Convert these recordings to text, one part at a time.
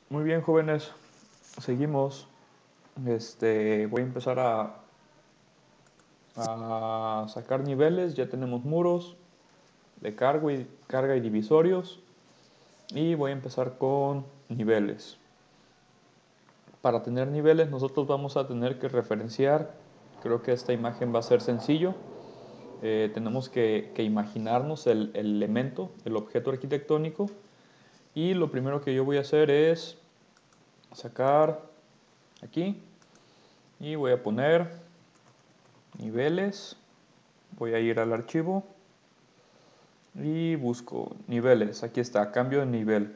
Muy bien, jóvenes. Seguimos. Voy a empezar a sacar niveles. Ya tenemos muros de carga y divisorios. Y voy a empezar con niveles. Para tener niveles nosotros vamos a tener que referenciar. Creo que esta imagen va a ser sencillo. Tenemos que imaginarnos el elemento, el objeto arquitectónico. Y lo primero que yo voy a hacer es sacar aquí. Y voy a poner niveles. Voy a ir al archivo y busco niveles. Aquí está, cambio de nivel.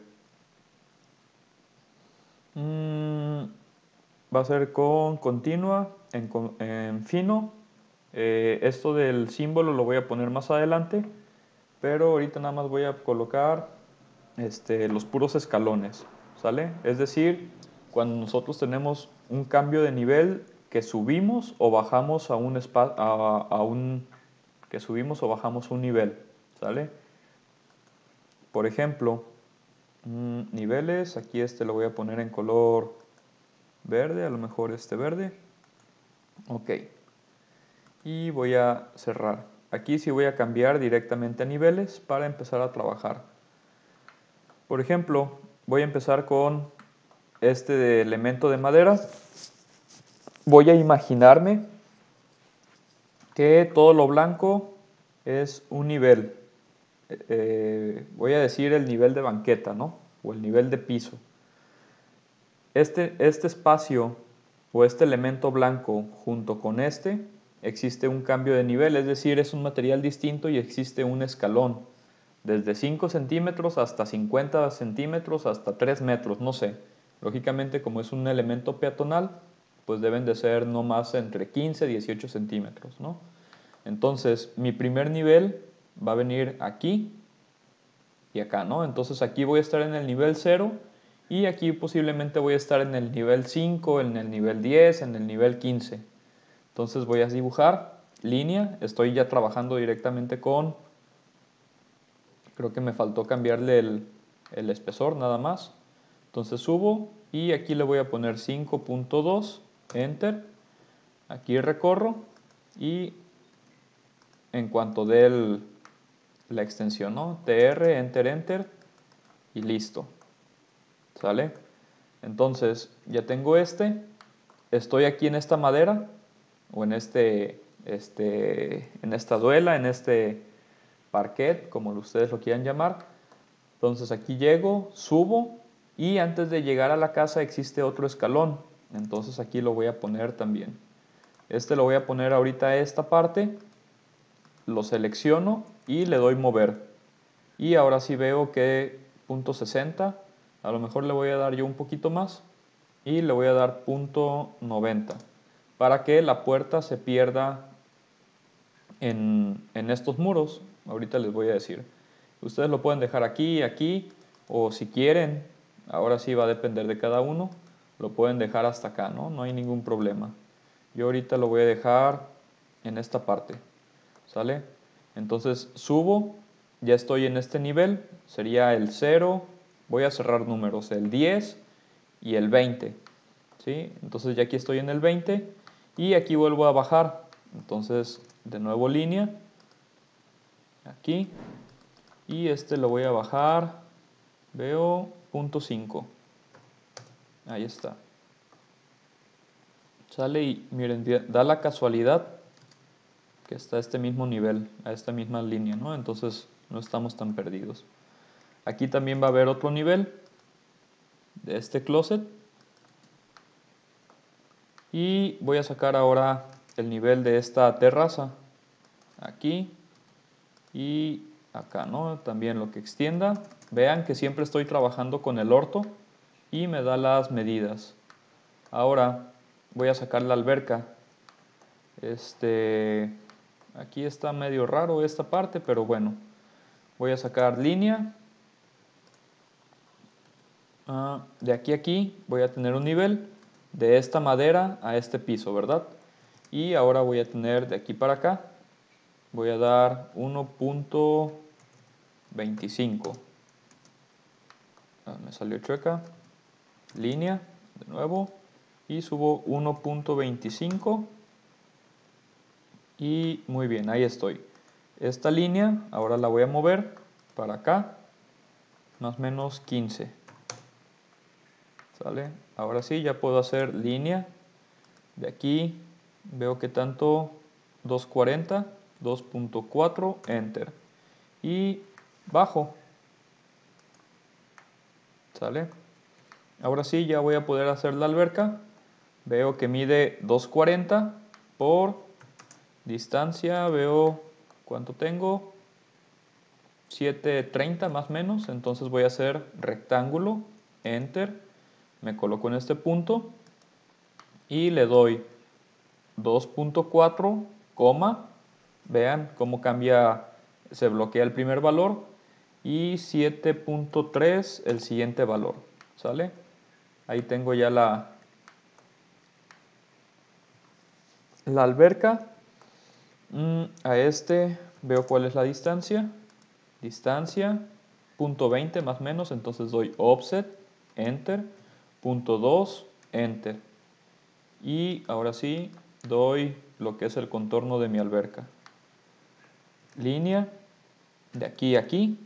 Va a ser con continua, en fino. Esto del símbolo lo voy a poner más adelante, pero ahorita nada más voy a colocar los puros escalones, ¿sale? Es decir, cuando nosotros tenemos un cambio de nivel que subimos o bajamos que subimos o bajamos un nivel, ¿sale? Por ejemplo, niveles, aquí lo voy a poner en color verde, a lo mejor este verde. Ok. Y voy a cerrar. Aquí sí voy a cambiar directamente a niveles para empezar a trabajar. Por ejemplo, voy a empezar con este de elemento de madera. Voy a imaginarme que todo lo blanco es un nivel. Voy a decir el nivel de banqueta, ¿no? O el nivel de piso. Este espacio o este elemento blanco junto con existe un cambio de nivel, es decir, es un material distinto y existe un escalón, desde 5 centímetros hasta 50 centímetros hasta 3 metros, no sé. Lógicamente, como es un elemento peatonal, pues deben de ser no más entre 15 y 18 centímetros, ¿no? Entonces, mi primer nivel va a venir aquí y acá, ¿no? Entonces aquí voy a estar en el nivel 0 y aquí posiblemente voy a estar en el nivel 5, en el nivel 10, en el nivel 15. Entonces voy a dibujar línea, estoy ya trabajando directamente creo que me faltó cambiarle el espesor nada más. Entonces subo y aquí le voy a poner 5.2, enter, aquí recorro y en cuanto dé la extensión, ¿no? TR, enter, enter y listo. ¿Sale? Entonces, ya tengo estoy aquí en esta madera, o en en esta duela, en este parquet, como ustedes lo quieran llamar. Entonces aquí llego, subo, y antes de llegar a la casa existe otro escalón. Entonces aquí lo voy a poner también. Lo voy a poner ahorita a esta parte, lo selecciono y le doy mover. Y ahora sí veo que punto 60, a lo mejor le voy a dar yo un poquito más y le voy a dar punto 90 para que la puerta se pierda en estos muros. Ahorita les voy a decir. Ustedes lo pueden dejar aquí, aquí, o si quieren, ahora sí va a depender de cada uno, lo pueden dejar hasta acá, ¿no? No hay ningún problema. Yo ahorita lo voy a dejar en esta parte, ¿sale? Entonces subo, ya estoy en este nivel, sería el 0, voy a cerrar números, el 10 y el 20, ¿sí? Entonces ya aquí estoy en el 20 y aquí vuelvo a bajar. Entonces de nuevo línea, aquí, y lo voy a bajar, veo punto 5, ahí está. Sale y miren, da la casualidad que está a este mismo nivel, a esta misma línea, ¿no? Entonces no estamos tan perdidos. Aquí también va a haber otro nivel de este closet. Y voy a sacar ahora el nivel de esta terraza. Aquí y acá, ¿no? También lo que extienda. Vean que siempre estoy trabajando con el orto y me da las medidas. Ahora voy a sacar la alberca. Aquí está medio raro esta parte, pero bueno. Voy a sacar línea. De aquí a aquí voy a tener un nivel de esta madera a este piso, ¿verdad? Y ahora voy a tener de aquí para acá, voy a dar 1.25. Me salió chueca. línea, de nuevo, y subo 1.25 y muy bien, ahí estoy. Esta línea ahora la voy a mover para acá, más o menos 15. ¿Sale? Ahora sí, ya puedo hacer línea. De aquí veo que tanto 240, 2.4, enter. Y bajo. ¿Sale? Ahora sí, ya voy a poder hacer la alberca. Veo que mide 240 por distancia. Veo cuánto tengo. 730 más o menos. Entonces voy a hacer rectángulo. Enter. Me coloco en este punto. Y le doy 2.4, vean cómo cambia, se bloquea el primer valor, y 7.3 el siguiente valor, ¿sale? Ahí tengo ya la alberca. A este veo cuál es la distancia, punto 20 más o menos, entonces doy offset, enter, punto 2, enter. Y ahora sí, doy lo que es el contorno de mi alberca. Línea, de aquí a aquí,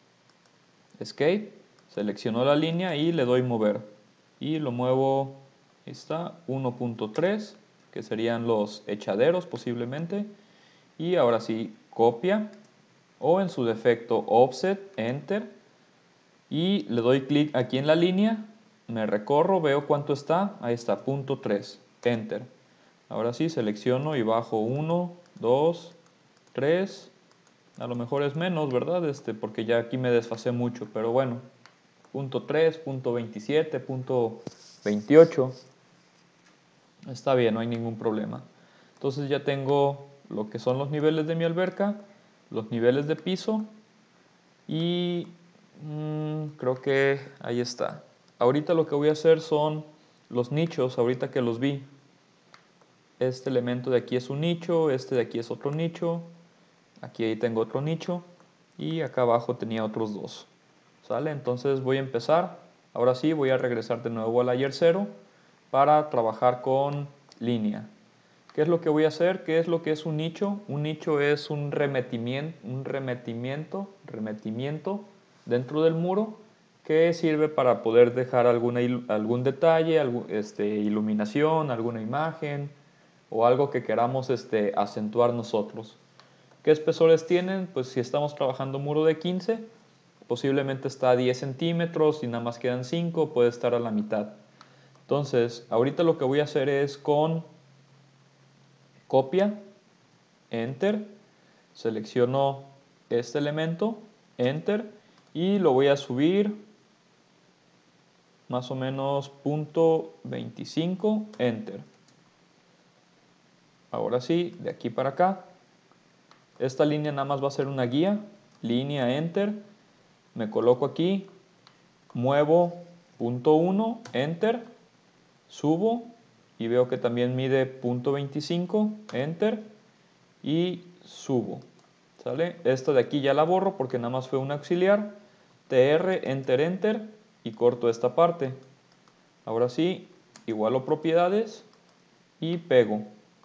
escape, selecciono la línea y le doy mover. Y lo muevo, ahí está, 1.3, que serían los echaderos posiblemente. Y ahora sí, copia, o en su defecto offset, enter. Y le doy clic aquí en la línea, me recorro, veo cuánto está, ahí está, punto 3, enter. Ahora sí, selecciono y bajo 1, 2, 3, a lo mejor es menos, ¿verdad? Porque ya aquí me desfasé mucho, pero bueno, punto 3, punto 27, punto 28, está bien, no hay ningún problema. Entonces ya tengo lo que son los niveles de mi alberca, los niveles de piso y creo que ahí está. Ahorita lo que voy a hacer son los nichos, ahorita que los vi. Este elemento de aquí es un nicho, este de aquí es otro nicho, aquí tengo otro nicho y acá abajo tenía otros dos. ¿Sale? Entonces voy a empezar. Ahora sí, voy a regresar de nuevo al layer 0 para trabajar con línea. ¿Qué es lo que voy a hacer? ¿Qué es lo que es un nicho? Un nicho es un remetimiento dentro del muro que sirve para poder dejar algún detalle, iluminación, alguna imagen o algo que queramos acentuar nosotros. ¿Qué espesores tienen? Pues si estamos trabajando muro de 15, posiblemente está a 10 centímetros y nada más quedan 5, puede estar a la mitad. Entonces, ahorita lo que voy a hacer es con copia, enter, selecciono este elemento, enter, y lo voy a subir más o menos punto 25, enter. Ahora sí, de aquí para acá, esta línea nada más va a ser una guía, línea, enter, me coloco aquí, muevo punto 1, enter, subo y veo que también mide punto 25, enter y subo. ¿Sale? Esta de aquí ya la borro porque nada más fue un auxiliar, tr, enter, enter y corto esta parte. Ahora sí, igualo propiedades y pego.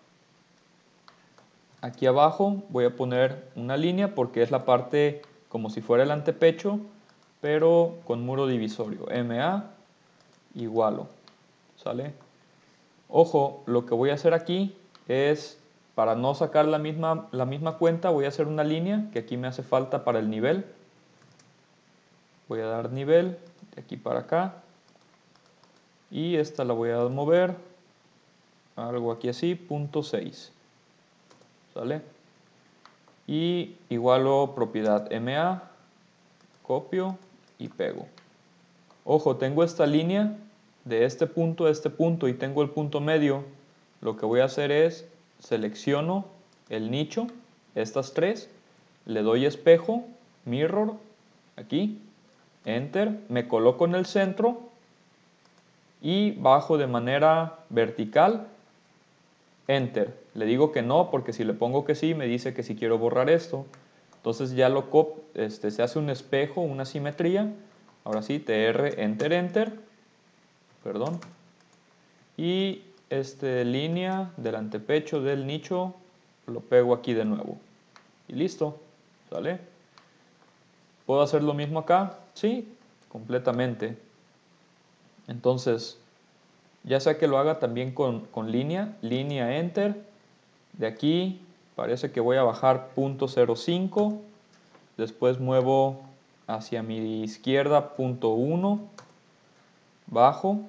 Aquí abajo voy a poner una línea porque es la parte como si fuera el antepecho, pero con muro divisorio. MA igualo. ¿Sale? Ojo, lo que voy a hacer aquí es, para no sacar la misma cuenta, voy a hacer una línea que aquí me hace falta para el nivel. Voy a dar nivel de aquí para acá. Y esta la voy a mover, algo aquí así, punto 6. ¿Sale? Y igualo propiedad MA, copio y pego. Ojo, tengo esta línea de este punto a este punto y tengo el punto medio. Lo que voy a hacer es selecciono el nicho, estas tres, le doy espejo, mirror, aquí, enter, me coloco en el centro y bajo de manera vertical, enter. Le digo que no porque si le pongo que sí me dice que si quiero borrar esto. Entonces ya se hace un espejo, una simetría. Ahora sí, tr, enter, enter. perdón. Y línea del antepecho del nicho lo pego aquí de nuevo. Y listo, ¿sale? ¿Puedo hacer lo mismo acá? Sí, completamente. Entonces, ya sea que lo haga también con línea, línea Enter. De aquí parece que voy a bajar 0.05. Después muevo hacia mi izquierda 0.1. Bajo.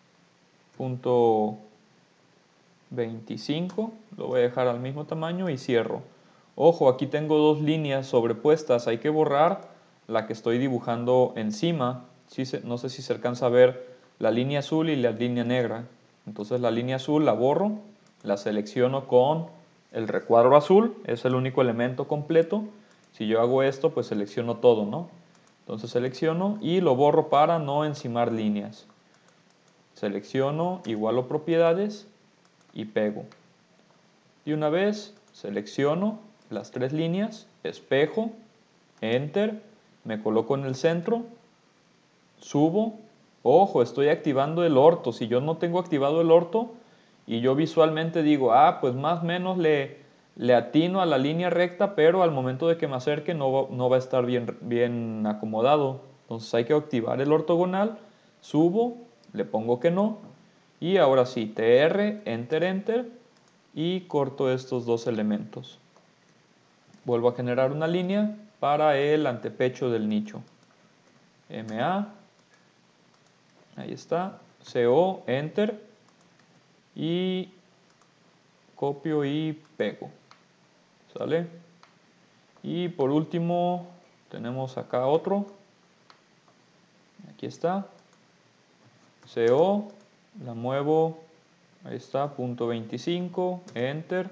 0.25. Lo voy a dejar al mismo tamaño y cierro. Ojo, aquí tengo dos líneas sobrepuestas. Hay que borrar la que estoy dibujando encima. No sé si se alcanza a ver la línea azul y la línea negra. Entonces la línea azul la borro, la selecciono con el recuadro azul, es el único elemento completo. Si yo hago esto, pues selecciono todo, ¿no? Entonces selecciono y lo borro para no encimar líneas. Selecciono igualo propiedades y pego. Y una vez selecciono las tres líneas, espejo, Enter, me coloco en el centro, subo. Ojo, estoy activando el orto. Si yo no tengo activado el orto y yo visualmente digo, pues más o menos le atino a la línea recta, pero al momento de que me acerque no va a estar bien acomodado. Entonces hay que activar el ortogonal, subo, le pongo que no, y ahora sí, TR, Enter, Enter, y corto estos dos elementos. Vuelvo a generar una línea para el antepecho del nicho. MA, ahí está, CO, Enter, y copio y pego. ¿Sale? Y por último tenemos acá otro. Aquí está. CO, la muevo, ahí está, 0.25, Enter,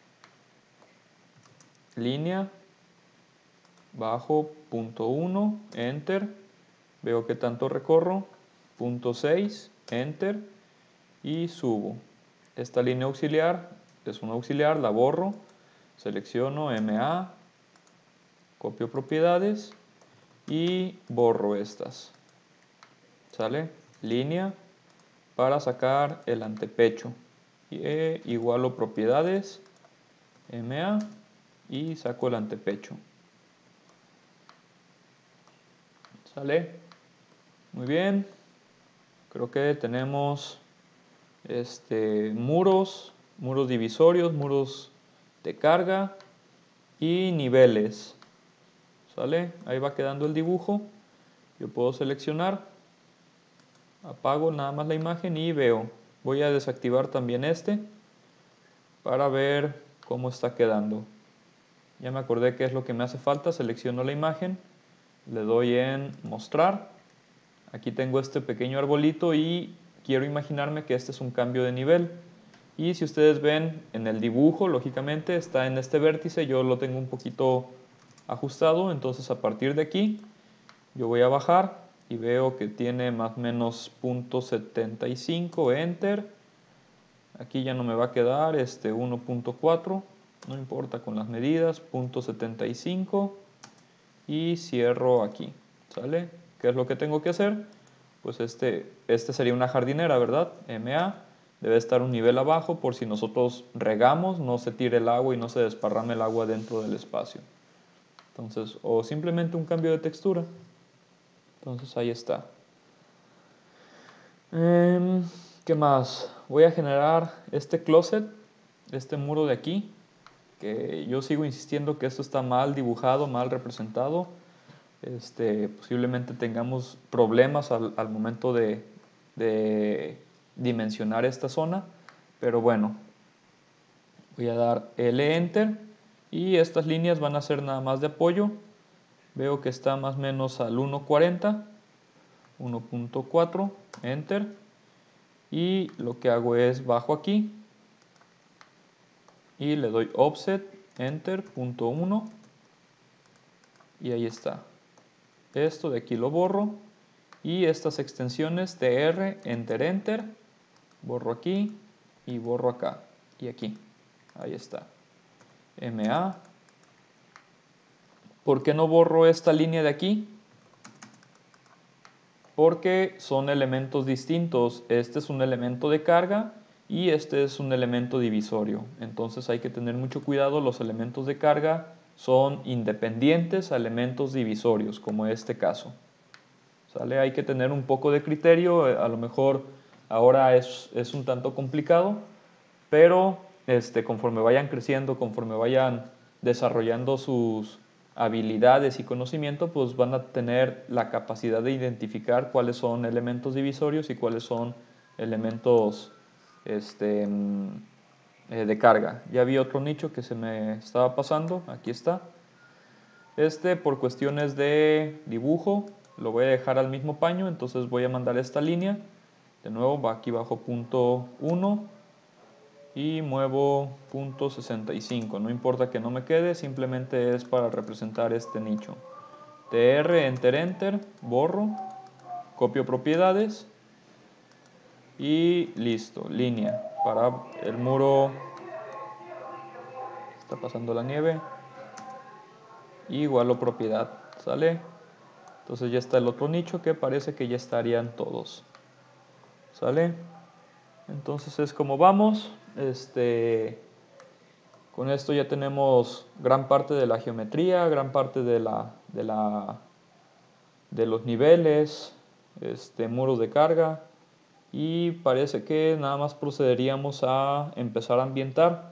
línea, bajo 0.1, Enter, veo que tanto recorro, 0.6, Enter, y subo. Esta línea auxiliar es una auxiliar, la borro, selecciono MA, copio propiedades y borro estas. ¿Sale? Línea para sacar el antepecho. Igualo propiedades, MA, y saco el antepecho. ¿Sale? Muy bien. Creo que tenemos muros divisorios, muros de carga y niveles. ¿Sale? Ahí va quedando el dibujo. Yo puedo seleccionar, apago nada más la imagen y veo. Voy a desactivar también para ver cómo está quedando. Ya me acordé qué es lo que me hace falta. Selecciono la imagen, le doy en mostrar. Aquí tengo este pequeño arbolito y quiero imaginarme que este es un cambio de nivel. Y si ustedes ven en el dibujo, lógicamente está en este vértice, yo lo tengo un poquito ajustado, entonces a partir de aquí yo voy a bajar y veo que tiene más o menos 0.75, Enter. Aquí ya no me va a quedar 1.4, no importa con las medidas, 0.75 y cierro aquí, ¿sale? ¿Qué es lo que tengo que hacer? Pues este sería una jardinera, ¿verdad? MA, debe estar un nivel abajo por si nosotros regamos, no se tire el agua y no se desparrame el agua dentro del espacio. Entonces, o simplemente un cambio de textura. Entonces ahí está. ¿Qué más? Voy a generar este closet, este muro de aquí, que yo sigo insistiendo que esto está mal dibujado, mal representado. Posiblemente tengamos problemas al momento de dimensionar esta zona, pero bueno, voy a dar L Enter y estas líneas van a ser nada más de apoyo. Veo que está más o menos al 1.40, 1.4, Enter, y lo que hago es bajo aquí y le doy Offset, Enter, 0.1 y ahí está. Esto de aquí lo borro y estas extensiones TR, Enter, Enter, borro aquí y borro acá y aquí. Ahí está. MA. ¿Por qué no borro esta línea de aquí? porque son elementos distintos. Este es un elemento de carga y este es un elemento divisorio. Entonces hay que tener mucho cuidado. Los elementos de carga son independientes a elementos divisorios, como este caso. ¿Sale? Hay que tener un poco de criterio. A lo mejor ahora es un tanto complicado, pero conforme vayan creciendo, conforme vayan desarrollando sus habilidades y conocimiento, pues van a tener la capacidad de identificar cuáles son elementos divisorios y cuáles son elementos de carga. Ya vi otro nicho que se me estaba pasando, aquí está. Por cuestiones de dibujo lo voy a dejar al mismo paño, entonces voy a mandar esta línea. De nuevo va aquí bajo punto 1 y muevo punto 65. No importa que no me quede, simplemente es para representar este nicho. TR, Enter, Enter, borro, copio propiedades y listo, línea para el muro. Está pasando la nieve. Igual o propiedad, ¿sale? Entonces ya está el otro nicho que parece que ya estarían todos, ¿sale? Entonces es como vamos. Con esto ya tenemos gran parte de la geometría, gran parte de los niveles, muros de carga, y parece que nada más procederíamos a empezar a ambientar.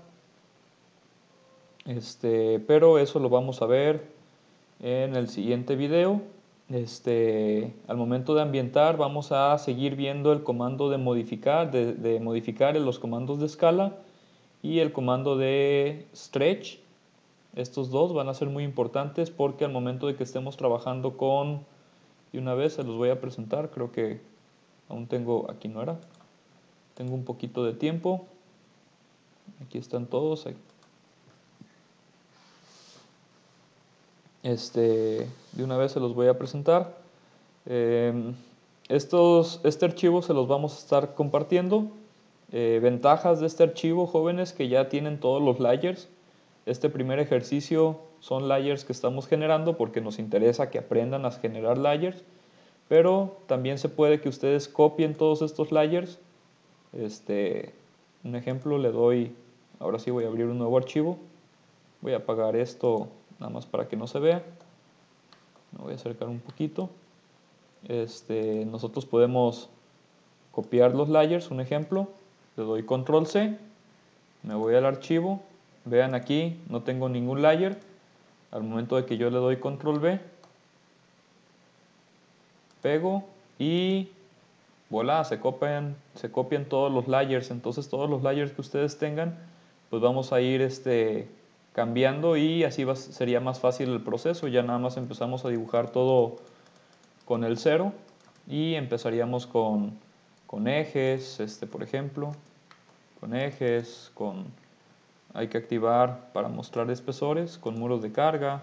Pero eso lo vamos a ver en el siguiente video. Al momento de ambientar vamos a seguir viendo el comando de modificar, de modificar en los comandos de escala y el comando de stretch. Estos dos van a ser muy importantes porque al momento de que estemos trabajando con, y una vez se los voy a presentar, creo que aún tengo, aquí no era, tengo un poquito de tiempo, aquí están todos. De una vez se los voy a presentar. Este archivo se los vamos a estar compartiendo. Ventajas de este archivo, jóvenes, que ya tienen todos los layers. Este primer ejercicio son layers que estamos generando porque nos interesa que aprendan a generar layers, pero también se puede que ustedes copien todos estos layers. Un ejemplo le doy, ahora sí voy a abrir un nuevo archivo, voy a apagar esto nada más para que no se vea, me voy a acercar un poquito. Nosotros podemos copiar los layers, un ejemplo, le doy control C, me voy al archivo, vean aquí no tengo ningún layer. Al momento de que yo le doy control V, pego y voilà, se copian todos los layers. Entonces todos los layers que ustedes tengan, pues vamos a ir cambiando y así sería más fácil el proceso. Ya nada más empezamos a dibujar todo con el 0 y empezaríamos con ejes, por ejemplo, con ejes, hay que activar para mostrar espesores, con muros de carga.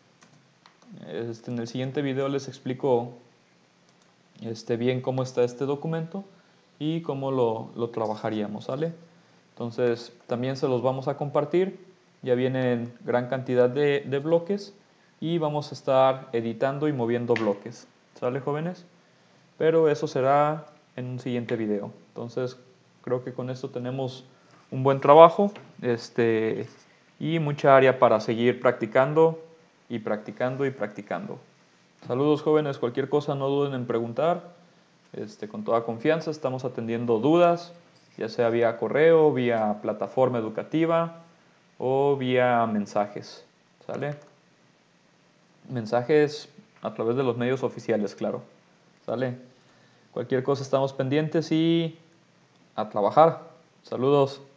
En el siguiente video les explico bien cómo está este documento y cómo lo trabajaríamos, ¿sale? Entonces también se los vamos a compartir, ya vienen gran cantidad de bloques y vamos a estar editando y moviendo bloques, ¿sale, jóvenes? Pero eso será en un siguiente video. Entonces creo que con esto tenemos un buen trabajo y mucha área para seguir practicando y practicando y practicando. Saludos, jóvenes, cualquier cosa no duden en preguntar, con toda confianza estamos atendiendo dudas, ya sea vía correo, vía plataforma educativa o vía mensajes, ¿sale? Mensajes a través de los medios oficiales, claro, ¿sale? Cualquier cosa estamos pendientes y a trabajar. Saludos.